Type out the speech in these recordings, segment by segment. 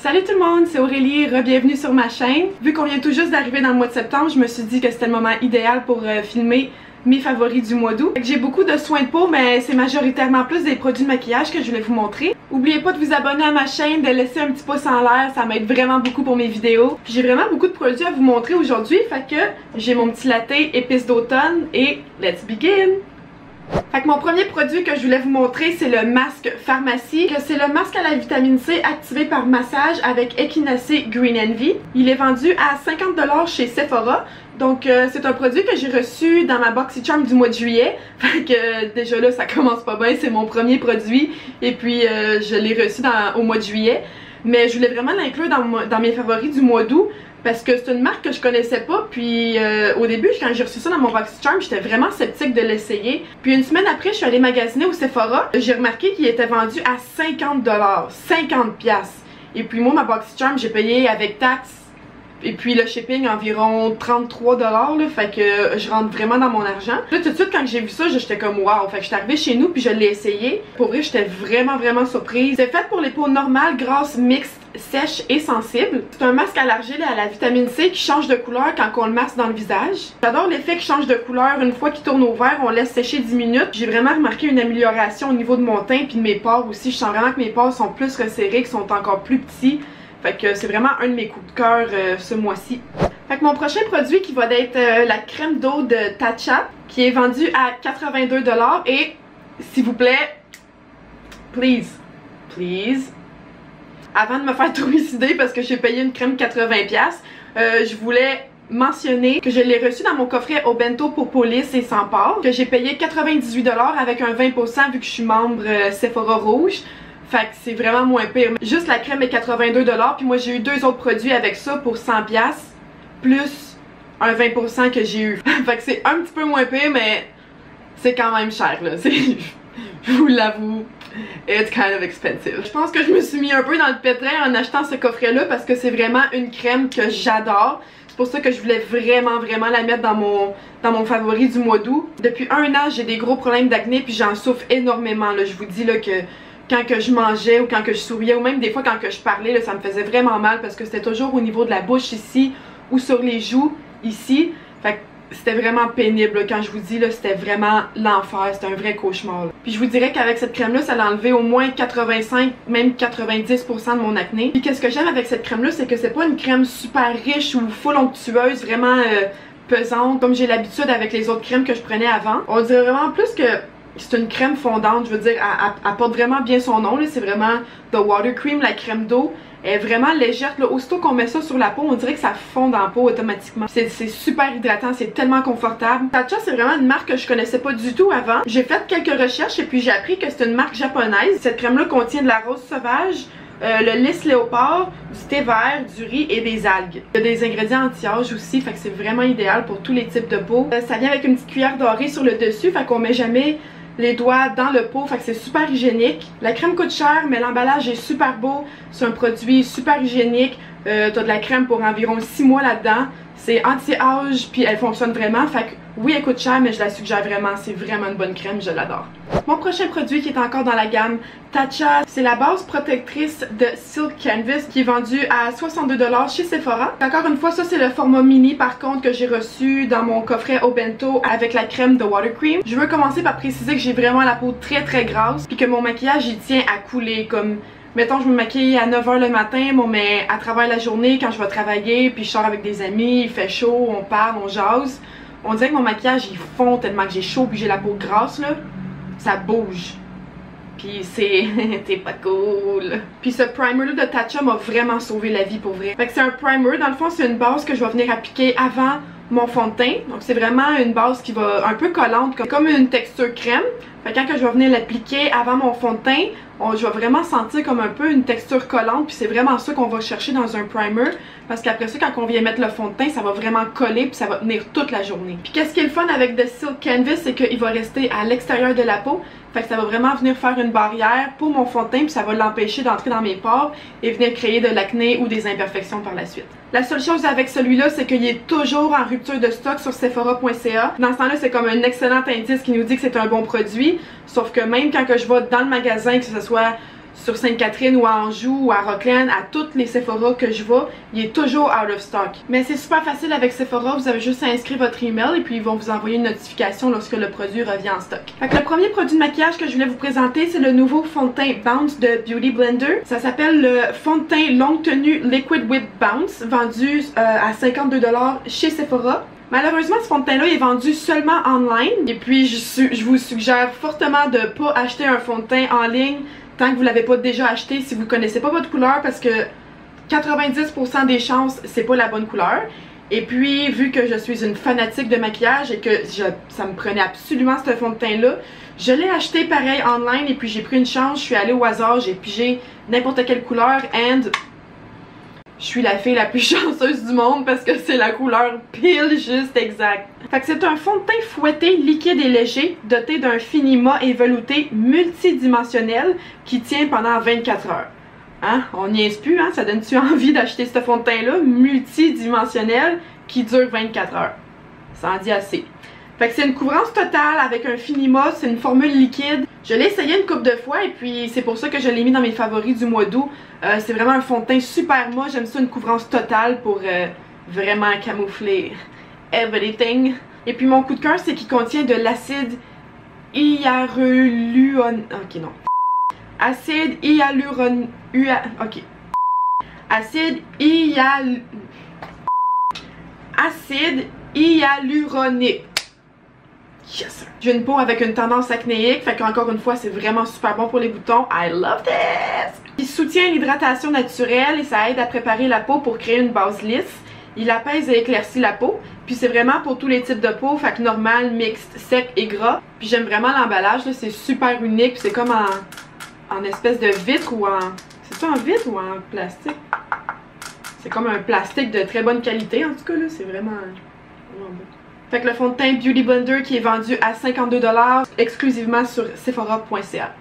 Salut tout le monde, c'est Aurélie, re-bienvenue sur ma chaîne. Vu qu'on vient tout juste d'arriver dans le mois de septembre, je me suis dit que c'était le moment idéal pour filmer mes favoris du mois d'août. J'ai beaucoup de soins de peau, mais c'est majoritairement plus des produits de maquillage que je voulais vous montrer. N'oubliez pas de vous abonner à ma chaîne, de laisser un petit pouce en l'air, ça m'aide vraiment beaucoup pour mes vidéos. J'ai vraiment beaucoup de produits à vous montrer aujourd'hui, fait que j'ai mon petit latte épices d'automne et let's begin! Fait que mon premier produit que je voulais vous montrer, c'est le masque Pharmacie. C'est le masque à la vitamine C activé par massage avec Echinacea Green Envy. Il est vendu à 50$ chez Sephora. Donc c'est un produit que j'ai reçu dans ma BoxyCharm du mois de juillet. Fait que déjà là ça commence pas bien, c'est mon premier produit. Et puis je l'ai reçu au mois de juillet. Mais je voulais vraiment l'inclure dans mes favoris du mois d'août. Parce que c'est une marque que je connaissais pas, puis au début quand j'ai reçu ça dans mon BoxyCharm, j'étais vraiment sceptique de l'essayer. Puis une semaine après, je suis allée magasiner au Sephora, j'ai remarqué qu'il était vendu à 50$, 50$. Et puis moi, ma BoxyCharm, j'ai payé avec taxes et puis le shipping environ 33$, là, fait que je rentre vraiment dans mon argent. Là tout de suite quand j'ai vu ça, j'étais comme wow, fait que j'étais arrivée chez nous puis je l'ai essayé. Pour vrai, j'étais vraiment surprise. C'est fait pour les peaux normales, grasses, mixtes, sèches et sensibles. C'est un masque à l'argile et à la vitamine C qui change de couleur quand on le masse dans le visage. J'adore l'effet qui change de couleur. Une fois qu'il tourne au vert, on laisse sécher 10 minutes. J'ai vraiment remarqué une amélioration au niveau de mon teint puis de mes pores aussi. Je sens vraiment que mes pores sont plus resserrés, qu'ils sont encore plus petits. Fait que c'est vraiment un de mes coups de cœur ce mois-ci. Fait que mon prochain produit qui va être la crème d'eau de Tatcha, qui est vendue à 82$. Et s'il vous plaît, please, avant de me faire trucider parce que j'ai payé une crème 80$, je voulais mentionner que je l'ai reçu dans mon coffret au bento pour police et sans port, que j'ai payé 98$ avec un 20% vu que je suis membre Sephora Rouge. Fait que c'est vraiment moins pire. Juste la crème est 82$, puis moi j'ai eu deux autres produits avec ça pour 100$, plus un 20% que j'ai eu. Fait que c'est un petit peu moins pire, mais c'est quand même cher là. Je vous l'avoue, it's kind of expensive. Je pense que je me suis mis un peu dans le pétrin en achetant ce coffret là parce que c'est vraiment une crème que j'adore. C'est pour ça que je voulais vraiment la mettre dans mon favori du mois d'août. Depuis un an, j'ai des gros problèmes d'acné puis j'en souffre énormément là. Je vous dis là que quand que je mangeais ou quand que je souriais ou même des fois quand que je parlais, là, ça me faisait vraiment mal parce que c'était toujours au niveau de la bouche ici ou sur les joues ici. Fait que c'était vraiment pénible là. Quand je vous dis là, c'était vraiment l'enfer, c'était un vrai cauchemar là. Puis je vous dirais qu'avec cette crème là, ça a enlevé au moins 85, même 90% de mon acné. Puis qu'est-ce que j'aime avec cette crème là, c'est que c'est pas une crème super riche ou full onctueuse, vraiment pesante comme j'ai l'habitude avec les autres crèmes que je prenais avant. On dirait vraiment plus que c'est une crème fondante, je veux dire, elle porte vraiment bien son nom, c'est vraiment The Water Cream, la crème d'eau. Elle est vraiment légère, là. Aussitôt qu'on met ça sur la peau, on dirait que ça fond dans la peau automatiquement. C'est super hydratant, c'est tellement confortable. Tatcha, c'est vraiment une marque que je connaissais pas du tout avant. J'ai fait quelques recherches et puis j'ai appris que c'est une marque japonaise. Cette crème-là contient de la rose sauvage, le lys léopard, du thé vert, du riz et des algues. Il y a des ingrédients anti-âge aussi, fait que c'est vraiment idéal pour tous les types de peau. Ça vient avec une petite cuillère dorée sur le dessus, fait qu'on met jamais les doigts dans le pot, fait que c'est super hygiénique. La crème coûte cher, mais l'emballage est super beau. C'est un produit super hygiénique. T'as de la crème pour environ 6 mois là-dedans. C'est anti-âge, puis elle fonctionne vraiment. Fait que oui, elle coûte cher, mais je la suggère vraiment. C'est vraiment une bonne crème, je l'adore. Mon prochain produit qui est encore dans la gamme Tatcha, c'est la base protectrice de Silk Canvas qui est vendue à 62$ chez Sephora. Encore une fois, ça c'est le format mini par contre que j'ai reçu dans mon coffret au bento avec la crème de Water Cream. Je veux commencer par préciser que j'ai vraiment la peau très grasse puis que mon maquillage il tient à couler. Comme mettons je me maquille à 9h le matin, bon mais à travers la journée quand je vais travailler puis je sors avec des amis, il fait chaud, on parle, on jase. On dirait que mon maquillage il fond tellement que j'ai chaud puis j'ai la peau grasse là. Ça bouge. Puis c'est pas cool. Puis ce primer là de Tatcha m'a vraiment sauvé la vie pour vrai. Fait que c'est un primer, dans le fond c'est une base que je vais venir appliquer avant mon fond de teint. Donc c'est vraiment une base qui va un peu collante, comme une texture crème. Fait que quand je vais venir l'appliquer avant mon fond de teint, je vais vraiment sentir comme un peu une texture collante. Puis c'est vraiment ça qu'on va chercher dans un primer. Parce qu'après ça, quand on vient mettre le fond de teint, ça va vraiment coller puis ça va tenir toute la journée. Puis qu'est-ce qui est le fun avec The Silk Canvas, c'est qu'il va rester à l'extérieur de la peau. Fait que ça va vraiment venir faire une barrière pour mon fond de teint puis ça va l'empêcher d'entrer dans mes pores et venir créer de l'acné ou des imperfections par la suite. La seule chose avec celui-là, c'est qu'il est toujours en rupture de stock sur Sephora.ca. Dans ce temps-là, c'est comme un excellent indice qui nous dit que c'est un bon produit. Sauf que même quand que je vais dans le magasin, que ce soit sur Sainte-Catherine ou à Anjou ou à Rockland, à toutes les Sephora que je vais, il est toujours out of stock. Mais c'est super facile avec Sephora, vous avez juste à inscrire votre email et puis ils vont vous envoyer une notification lorsque le produit revient en stock. Fait que le premier produit de maquillage que je voulais vous présenter, c'est le nouveau fond de teint Bounce de Beauty Blender. Ça s'appelle le fond de teint longue tenue Liquid Whip Bounce, vendu à 52$ chez Sephora. Malheureusement, ce fond de teint-là est vendu seulement online. Et puis, je vous suggère fortement de ne pas acheter un fond de teint en ligne tant que vous ne l'avez pas déjà acheté si vous ne connaissez pas votre couleur parce que 90% des chances, c'est pas la bonne couleur. Et puis, vu que je suis une fanatique de maquillage et que ça me prenait absolument ce fond de teint-là, je l'ai acheté pareil online et puis j'ai pris une chance, je suis allée au hasard, j'ai pigé n'importe quelle couleur and je suis la fille la plus chanceuse du monde parce que c'est la couleur pile juste exact. Fait que c'est un fond de teint fouetté, liquide et léger, doté d'un fini mat et velouté multidimensionnel qui tient pendant 24 heures. Hein? On n'y est plus, hein? Ça donne-tu envie d'acheter ce fond de teint-là, multidimensionnel, qui dure 24 heures? Ça en dit assez. Fait que c'est une couvrance totale avec un fini mat, c'est une formule liquide. Je l'ai essayé une couple de fois et puis c'est pour ça que je l'ai mis dans mes favoris du mois d'août. C'est vraiment un fond de teint super mat, j'aime ça une couvrance totale pour vraiment camoufler everything. Et puis mon coup de cœur c'est qu'il contient de l'acide hyaluronique. Ok non. Acide hyaluronique. Ok. Acide hyaluronique. Yes. J'ai une peau avec une tendance acnéique, fait qu'encore une fois, c'est vraiment super bon pour les boutons. I love this! Il soutient l'hydratation naturelle et ça aide à préparer la peau pour créer une base lisse. Il apaise et éclaircit la peau. Puis c'est vraiment pour tous les types de peau, fait que normal, mixte, sec et gras. Puis j'aime vraiment l'emballage, c'est super unique. Puis c'est comme en espèce de vitre ou en... C'est ça en vitre ou en plastique? C'est comme un plastique de très bonne qualité en tout cas, là. C'est vraiment beau. Fait que le fond de teint Beauty Blender qui est vendu à 52$ exclusivement sur Sephora.ca.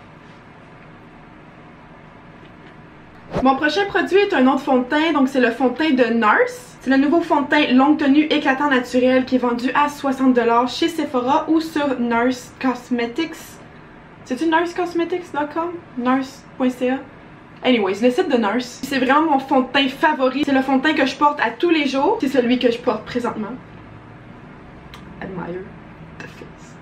Mon prochain produit est un autre fond de teint, donc c'est le fond de teint de Nars. C'est le nouveau fond de teint longue tenue éclatant naturel qui est vendu à 60$ chez Sephora ou sur Nars Cosmetics. C'est-tu narscosmetics.com? Nars.ca? Anyways, le site de Nars. C'est vraiment mon fond de teint favori. C'est le fond de teint que je porte à tous les jours. C'est celui que je porte présentement. Admire the face.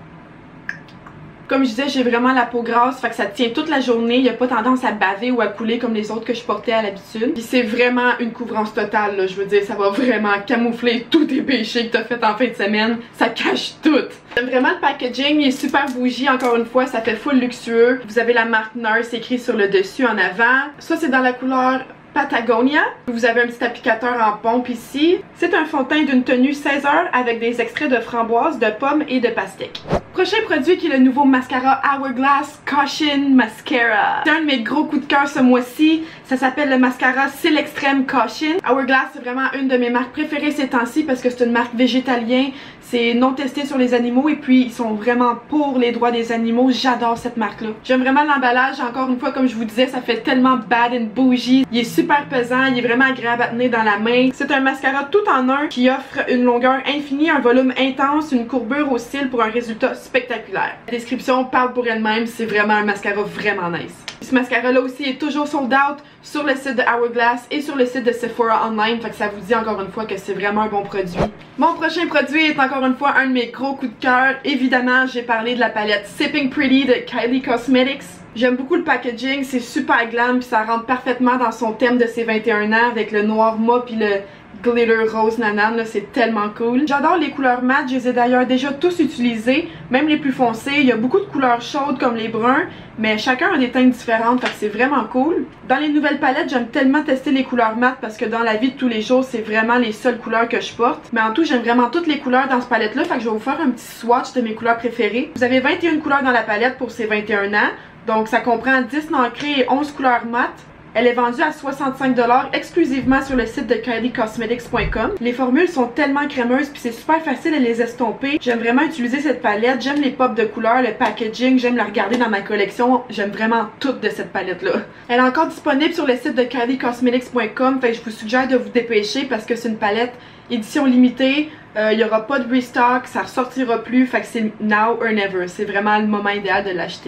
Comme je disais, j'ai vraiment la peau grasse, fait que ça tient toute la journée. Il n'y a pas tendance à baver ou à couler comme les autres que je portais à l'habitude. Puis c'est vraiment une couvrance totale, là. Je veux dire, ça va vraiment camoufler tous tes péchés que t'as fait en fin de semaine. Ça cache tout. J'aime vraiment le packaging, il est super bougie, encore une fois, ça fait full luxueux. Vous avez la marque Nars écrit sur le dessus en avant. Ça, c'est dans la couleur Patagonia. Vous avez un petit applicateur en pompe ici. C'est un fond de teint d'une tenue 16 heures avec des extraits de framboise, de pommes et de pastèque. Prochain produit qui est le nouveau mascara Hourglass Caution Mascara. C'est un de mes gros coups de cœur ce mois-ci. Ça s'appelle le mascara Cils Extreme Caution. Hourglass, c'est vraiment une de mes marques préférées ces temps-ci parce que c'est une marque végétalienne. C'est non testé sur les animaux et puis ils sont vraiment pour les droits des animaux. J'adore cette marque-là. J'aime vraiment l'emballage. Encore une fois, comme je vous disais, ça fait tellement bad and bougie. Il est super pesant, il est vraiment agréable à tenir dans la main. C'est un mascara tout en un qui offre une longueur infinie, un volume intense, une courbure au cils pour un résultat spectaculaire. La description parle pour elle-même, c'est vraiment un mascara vraiment nice. Ce mascara-là aussi est toujours sold out sur le site de Hourglass et sur le site de Sephora Online, fait que ça vous dit encore une fois que c'est vraiment un bon produit. Mon prochain produit est encore une fois un de mes gros coups de cœur. Évidemment, j'ai parlé de la palette Sipping Pretty de Kylie Cosmetics. J'aime beaucoup le packaging, c'est super glam puis ça rentre parfaitement dans son thème de ses 21 ans avec le noir mat puis le glitter rose nanane, c'est tellement cool. J'adore les couleurs mat, je les ai d'ailleurs déjà tous utilisées, même les plus foncées. Il y a beaucoup de couleurs chaudes comme les bruns, mais chacun a des teintes différentes, fait que c'est vraiment cool. Dans les nouvelles palettes, j'aime tellement tester les couleurs mat parce que dans la vie de tous les jours, c'est vraiment les seules couleurs que je porte. Mais en tout, j'aime vraiment toutes les couleurs dans ce palette-là, fait que je vais vous faire un petit swatch de mes couleurs préférées. Vous avez 21 couleurs dans la palette pour ces 21 ans, donc ça comprend 10 nacrées et 11 couleurs mat. Elle est vendue à 65$ exclusivement sur le site de kyliecosmetics.com. Les formules sont tellement crémeuses puis c'est super facile à les estomper. J'aime vraiment utiliser cette palette. J'aime les pops de couleurs, le packaging, j'aime la regarder dans ma collection. J'aime vraiment tout de cette palette-là. Elle est encore disponible sur le site de kyliecosmetics.com, fait que je vous suggère de vous dépêcher parce que c'est une palette édition limitée. Il n'y aura pas de restock, ça ressortira plus, fait que c'est now or never. C'est vraiment le moment idéal de l'acheter là.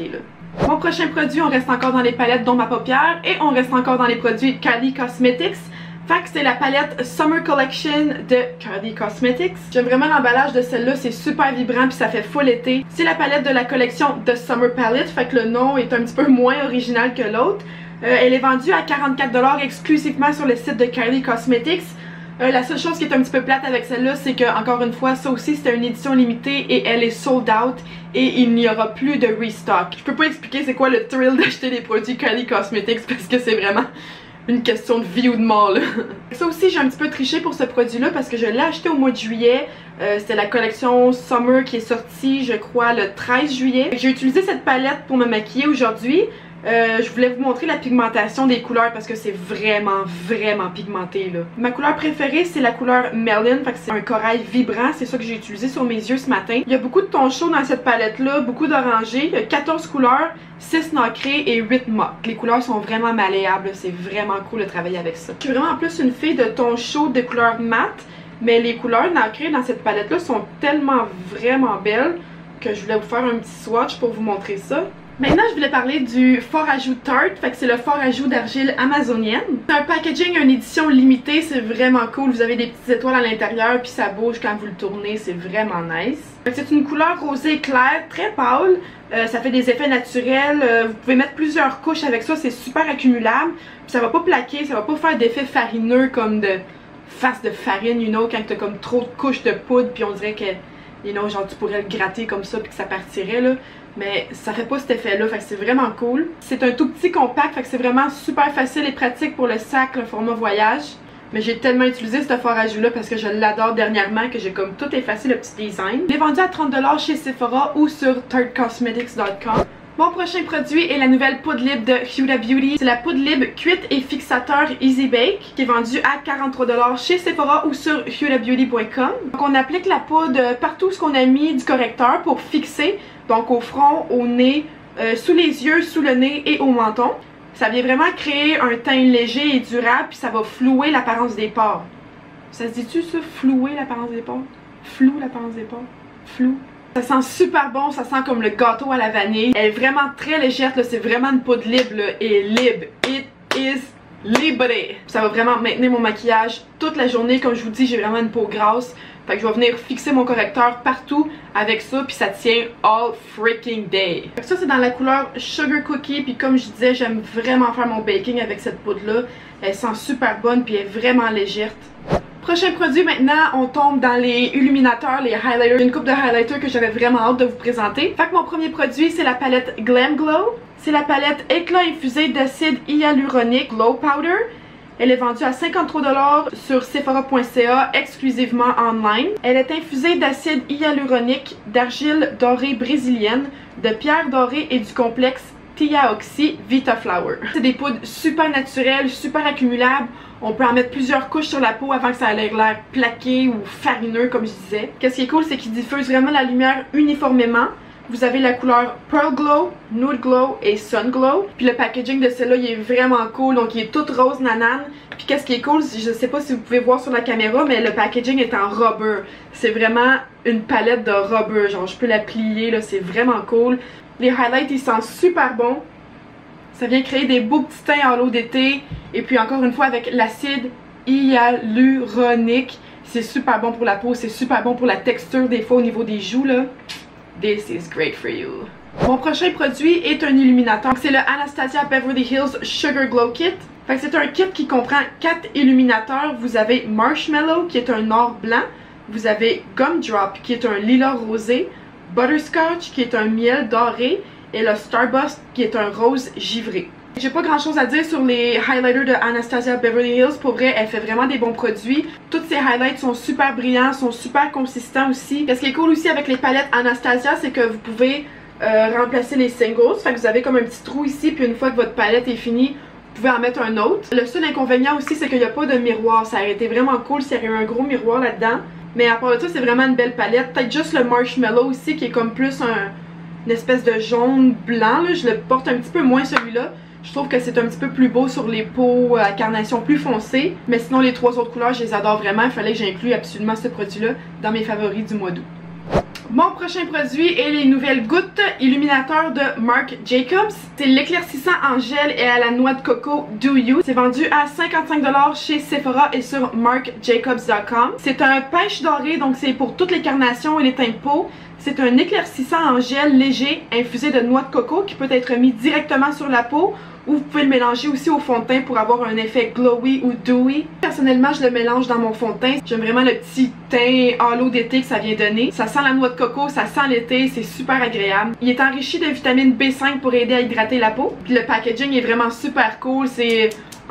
Mon prochain produit, on reste encore dans les palettes dont ma paupière et on reste encore dans les produits Kylie Cosmetics. Fait que c'est la palette Summer Collection de Kylie Cosmetics. J'aime vraiment l'emballage de celle-là, c'est super vibrant puis ça fait full été. C'est la palette de la collection The Summer Palette, fait que le nom est un petit peu moins original que l'autre. Elle est vendue à 44$ exclusivement sur le site de Kylie Cosmetics. La seule chose qui est un petit peu plate avec celle-là, c'est que, encore une fois, ça aussi c'était une édition limitée et elle est sold out et il n'y aura plus de restock. Je peux pas expliquer c'est quoi le thrill d'acheter des produits Kylie Cosmetics parce que c'est vraiment une question de vie ou de mort là. Ça aussi j'ai un petit peu triché pour ce produit là parce que je l'ai acheté au mois de juillet. C'était la collection Summer qui est sortie je crois le 13 juillet. J'ai utilisé cette palette pour me maquiller aujourd'hui. Je voulais vous montrer la pigmentation des couleurs parce que c'est vraiment pigmenté là. Ma couleur préférée c'est la couleur Melon, fait que c'est un corail vibrant, c'est ça que j'ai utilisé sur mes yeux ce matin. Il y a beaucoup de tons chauds dans cette palette là, beaucoup d'orangé, il y a 14 couleurs, 6 nacrés et 8 mat. Les couleurs sont vraiment malléables, c'est vraiment cool de travailler avec ça. Je suis vraiment plus une fille de tons chauds de couleur mat, mais les couleurs nacrées dans cette palette là sont tellement vraiment belles que je voulais vous faire un petit swatch pour vous montrer ça. Maintenant, je voulais parler du fort ajout Tarte, fait que c'est le fort ajout d'argile amazonienne. C'est un packaging, une édition limitée, c'est vraiment cool. Vous avez des petites étoiles à l'intérieur, puis ça bouge quand vous le tournez, c'est vraiment nice. C'est une couleur rosée claire, très pâle. Ça fait des effets naturels. Vous pouvez mettre plusieurs couches avec ça, c'est super accumulable. Puis ça va pas plaquer, ça va pas faire d'effet farineux comme de face de farine, you know, quand t'as comme trop de couches de poudre, puis on dirait que, you know, genre tu pourrais le gratter comme ça, puis que ça partirait là. Mais ça fait pas cet effet là, fait que c'est vraiment cool. C'est un tout petit compact, fait que c'est vraiment super facile et pratique pour le sac, le format voyage. Mais j'ai tellement utilisé ce fort ajout là parce que je l'adore dernièrement que j'ai comme tout effacé le petit design. Il est vendu à 30$ chez Sephora ou sur tartecosmetics.com. Mon prochain produit est la nouvelle poudre libre de Huda Beauty. C'est la poudre libre cuite et fixateur Easy Bake qui est vendue à 43$ chez Sephora ou sur hudabeauty.com. Donc on applique la poudre partout où on a mis du correcteur pour fixer. Donc au front, au nez, sous les yeux, sous le nez et au menton. Ça vient vraiment créer un teint léger et durable puis ça va flouer l'apparence des pores. Ça se dit-tu ça? Flouer l'apparence des pores? Flou l'apparence des pores? Flou? Ça sent super bon, ça sent comme le gâteau à la vanille. Elle est vraiment très légère, c'est vraiment une poudre libre là, et libre. It is libre. Ça va vraiment maintenir mon maquillage toute la journée. Comme je vous dis, j'ai vraiment une peau grasse. Fait que je vais venir fixer mon correcteur partout avec ça, puis ça tient all freaking day. Fait que ça c'est dans la couleur Sugar Cookie, puis comme je disais, j'aime vraiment faire mon baking avec cette poudre là. Elle sent super bonne, puis elle est vraiment légère. Prochain produit maintenant, on tombe dans les illuminateurs, les highlighters. Une coupe de highlighters que j'avais vraiment hâte de vous présenter. Fait que mon premier produit c'est la palette Glam Glow. C'est la palette éclat infusé d'acide hyaluronique Glow Powder. Elle est vendue à 53$ sur sephora.ca exclusivement online. Elle est infusée d'acide hyaluronique, d'argile dorée brésilienne, de pierre dorée et du complexe Thiaoxy Vitaflower. C'est des poudres super naturelles, super accumulables. On peut en mettre plusieurs couches sur la peau avant que ça ait l'air plaqué ou farineux comme je disais. Qu'est-ce qui est cool, c'est qu'il diffuse vraiment la lumière uniformément. Vous avez la couleur Pearl Glow, Nude Glow et Sun Glow. Puis le packaging de celle-là, il est vraiment cool. Donc il est tout rose nanane. Puis qu'est-ce qui est cool, je sais pas si vous pouvez voir sur la caméra, mais le packaging est en rubber. C'est vraiment une palette de rubber. Genre je peux la plier, là, c'est vraiment cool. Les highlights, ils sentent super bon. Ça vient créer des beaux petits teints en l'eau d'été. Et puis encore une fois avec l'acide hyaluronique. C'est super bon pour la peau, c'est super bon pour la texture des fois au niveau des joues là. This is great for you. Mon prochain produit est un illuminateur. C'est le Anastasia Beverly Hills Sugar Glow Kit. Fait que c'est un kit qui comprend 4 illuminateurs. Vous avez Marshmallow qui est un or blanc. Vous avez Gumdrop qui est un lilas rosé. Butterscotch qui est un miel doré. Et le Starburst qui est un rose givré. J'ai pas grand chose à dire sur les highlighters de Anastasia Beverly Hills. Pour vrai, elle fait vraiment des bons produits. Tous ces highlights sont super brillants, sont super consistants aussi. Ce qui est cool aussi avec les palettes Anastasia, c'est que vous pouvez remplacer les singles. Fait que vous avez comme un petit trou ici, puis une fois que votre palette est finie, vous pouvez en mettre un autre. Le seul inconvénient aussi, c'est qu'il n'y a pas de miroir. Ça aurait été vraiment cool s'il y avait eu un gros miroir là-dedans. Mais à part de ça, c'est vraiment une belle palette. Peut-être juste le Marshmallow aussi, qui est comme plus une espèce de jaune blanc. Là. Je le porte un petit peu moins celui-là. Je trouve que c'est un petit peu plus beau sur les peaux à carnation plus foncée. Mais sinon, les 3 autres couleurs, je les adore vraiment. Il fallait que j'inclue absolument ce produit-là dans mes favoris du mois d'août. Mon prochain produit est les nouvelles gouttes illuminateurs de Marc Jacobs. C'est l'éclaircissant en gel et à la noix de coco Do You. C'est vendu à 55 $ chez Sephora et sur marcjacobs.com. C'est un pêche doré, donc c'est pour toutes les carnations et les teintes de peau. C'est un éclaircissant en gel léger infusé de noix de coco qui peut être mis directement sur la peau, ou vous pouvez le mélanger aussi au fond de teint pour avoir un effet glowy ou dewy. Personnellement, je le mélange dans mon fond de teint. J'aime vraiment le petit teint halo d'été que ça vient donner. Ça sent la noix de coco, ça sent l'été, c'est super agréable. Il est enrichi de vitamine B5 pour aider à hydrater la peau. Puis le packaging est vraiment super cool. C'est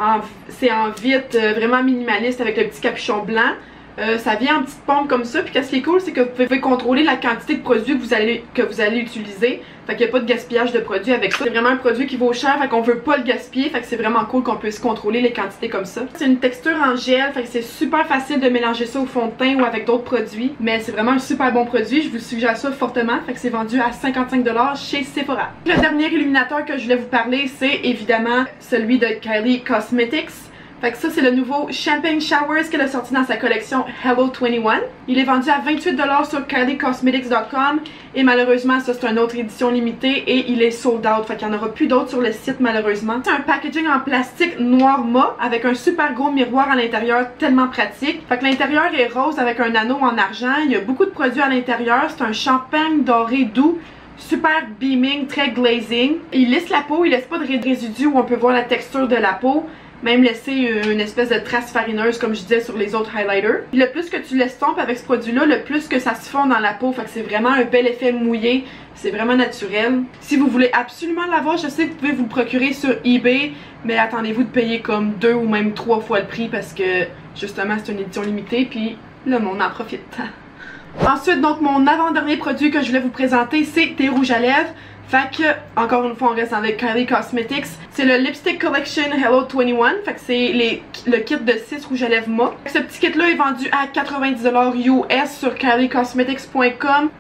en vitre, vraiment minimaliste avec le petit capuchon blanc. Ça vient en petite pompe comme ça, puis qu'est-ce qui est cool, c'est que vous pouvez contrôler la quantité de produits que vous allez utiliser. Fait qu'il n'y a pas de gaspillage de produits avec ça. C'est vraiment un produit qui vaut cher, fait qu'on veut pas le gaspiller, fait que c'est vraiment cool qu'on puisse contrôler les quantités comme ça. C'est une texture en gel, fait que c'est super facile de mélanger ça au fond de teint ou avec d'autres produits. Mais c'est vraiment un super bon produit, je vous suggère ça fortement, fait que c'est vendu à 55 $ chez Sephora. Le dernier illuminateur que je voulais vous parler, c'est évidemment celui de Kylie Cosmetics. Fait que ça, c'est le nouveau Champagne Showers qu'elle a sorti dans sa collection Hello 21. Il est vendu à 28 $ sur kyliecosmetics.com et malheureusement, ça c'est une autre édition limitée et il est sold out. Fait qu'il n'y en aura plus d'autres sur le site malheureusement. C'est un packaging en plastique noir mat avec un super gros miroir à l'intérieur tellement pratique. Fait que l'intérieur est rose avec un anneau en argent. Il y a beaucoup de produits à l'intérieur. C'est un champagne doré doux. Super beaming, très glazing. Il lisse la peau, il laisse pas de résidus où on peut voir la texture de la peau. Même laisser une espèce de trace farineuse comme je disais sur les autres highlighters. Puis le plus que tu l'estompes avec ce produit là, le plus que ça se fond dans la peau. Fait que c'est vraiment un bel effet mouillé. C'est vraiment naturel. Si vous voulez absolument l'avoir, je sais que vous pouvez vous le procurer sur eBay. Mais attendez-vous de payer comme 2 ou même 3 fois le prix parce que justement c'est une édition limitée. Puis le monde en profite. Ensuite, donc mon avant-dernier produit que je voulais vous présenter, c'est des rouges à lèvres. Fait que, encore une fois, on reste avec Kylie Cosmetics. C'est le Lipstick Collection Hello 21. Fait que c'est le kit de 6 rouges à lèvres mat. Ce petit kit-là est vendu à 90 $ US sur kyliecosmetics.com.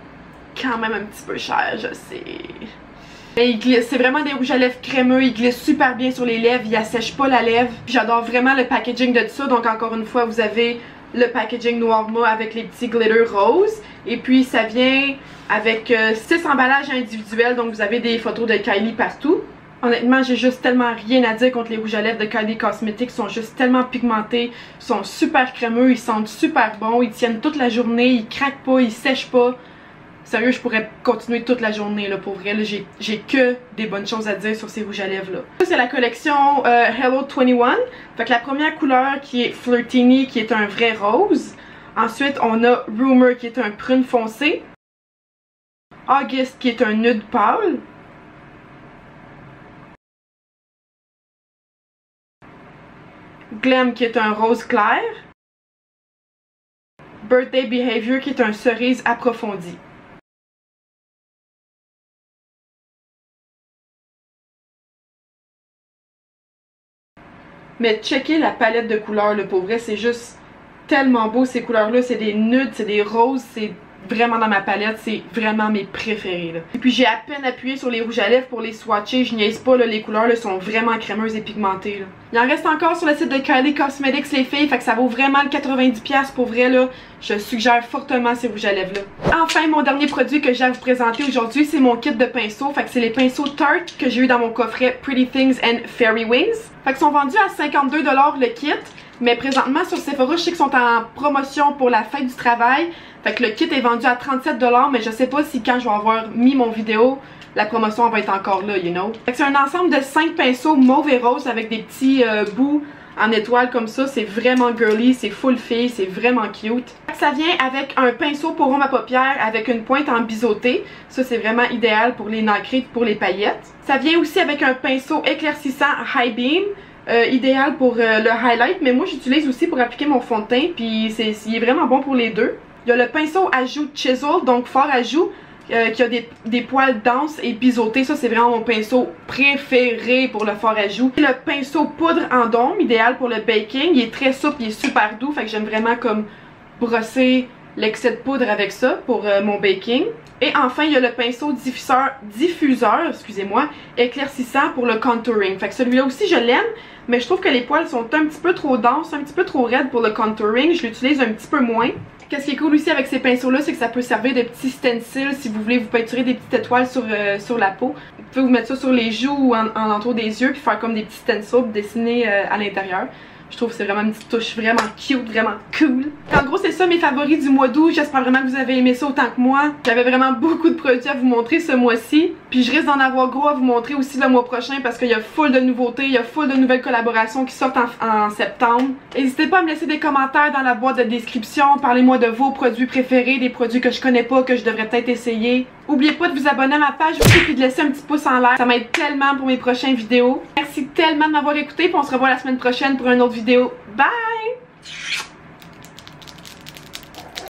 Quand même un petit peu cher, je sais. Mais il glisse, c'est vraiment des rouges à lèvres crémeux, ils glissent super bien sur les lèvres, ils assèchent pas la lèvre. J'adore vraiment le packaging de ça, donc encore une fois, vous avez le packaging noir mat avec les petits glitter roses. Et puis ça vient avec 6 emballages individuels, donc vous avez des photos de Kylie partout. Honnêtement, j'ai juste tellement rien à dire contre les rouges à lèvres de Kylie Cosmetics. Ils sont juste tellement pigmentés, ils sont super crémeux, ils sentent super bons, ils tiennent toute la journée, ils craquent pas, ils sèchent pas. Sérieux, je pourrais continuer toute la journée là, pour vrai. J'ai que des bonnes choses à dire sur ces rouges à lèvres là. Ça c'est la collection Hello 21. Fait que la première couleur qui est Flirtini, qui est un vrai rose. Ensuite, on a Rumor qui est un prune foncé. August qui est un nude pâle. Glam qui est un rose clair. Birthday Behavior qui est un cerise approfondi. Mais checkez la palette de couleurs, là, pour vrai, c'est juste tellement beau ces couleurs-là. C'est des nudes, c'est des roses, c'est vraiment dans ma palette, c'est vraiment mes préférés là. Et puis j'ai à peine appuyé sur les rouges à lèvres pour les swatcher, je niaise pas là, les couleurs là, sont vraiment crémeuses et pigmentées là. Il en reste encore sur le site de Kylie Cosmetics les filles, fait que ça vaut vraiment le 90$ pour vrai là. Je suggère fortement ces rouges à lèvres là. Enfin, mon dernier produit que j'ai à vous présenter aujourd'hui, c'est mon kit de pinceaux. Fait que c'est les pinceaux Tarte que j'ai eu dans mon coffret Pretty Things and Fairy Wings. Fait qu'ils sont vendus à 52$ le kit. Mais présentement sur Sephora, je sais qu'ils sont en promotion pour la fête du travail. Fait que le kit est vendu à 37$, mais je sais pas si quand je vais avoir mis mon vidéo, la promotion va être encore là, you know. Fait que c'est un ensemble de 5 pinceaux mauve et rose avec des petits bouts en étoile comme ça. C'est vraiment girly, c'est full fille, c'est vraiment cute. Fait que ça vient avec un pinceau pour rond à paupières avec une pointe en biseauté. Ça c'est vraiment idéal pour les nacrés, pour les paillettes. Ça vient aussi avec un pinceau éclaircissant High Beam. Idéal pour le highlight, mais moi j'utilise aussi pour appliquer mon fond de teint, puis il est vraiment bon pour les deux. Il y a le pinceau ajout Chisel, donc fort ajout, qui a des poils denses et biseautés. Ça c'est vraiment mon pinceau préféré pour le fort ajout. Et le pinceau poudre en dôme, idéal pour le baking. Il est très souple, il est super doux, fait que j'aime vraiment comme brosser l'excès de poudre avec ça pour mon baking. Et enfin, il y a le pinceau diffuseur, excusez-moi, éclaircissant pour le contouring. Fait que celui-là aussi, je l'aime, mais je trouve que les poils sont un petit peu trop denses, un petit peu trop raides pour le contouring. Je l'utilise un petit peu moins. Qu'est-ce qui est cool aussi avec ces pinceaux-là, c'est que ça peut servir de petits stencils si vous voulez vous peinturer des petites étoiles sur la peau. Vous pouvez vous mettre ça sur les joues ou en entour des yeux puis faire comme des petits stencils pour dessiner à l'intérieur. Je trouve que c'est vraiment une petite touche vraiment cute, vraiment cool. En gros, c'est ça mes favoris du mois d'août. J'espère vraiment que vous avez aimé ça autant que moi. J'avais vraiment beaucoup de produits à vous montrer ce mois-ci. Puis je risque d'en avoir gros à vous montrer aussi le mois prochain parce qu'il y a full de nouveautés, il y a full de nouvelles collaborations qui sortent en septembre. N'hésitez pas à me laisser des commentaires dans la boîte de description. Parlez-moi de vos produits préférés, des produits que je connais pas, que je devrais peut-être essayer. N'oubliez pas de vous abonner à ma page aussi puis de laisser un petit pouce en l'air. Ça m'aide tellement pour mes prochaines vidéos. Merci tellement de m'avoir écouté puis on se revoit la semaine prochaine pour une autre vidéo. Bye!